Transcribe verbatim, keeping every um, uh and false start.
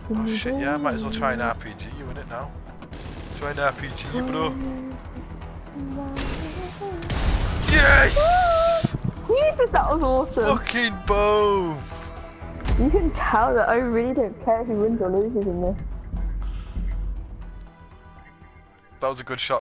Oh shit, yeah, I might as well try an R P G, you in it now. Try an R P G, bro. Yes! Jesus, that was awesome. Fucking boom! You can tell that I really don't care who wins or loses in this. That was a good shot.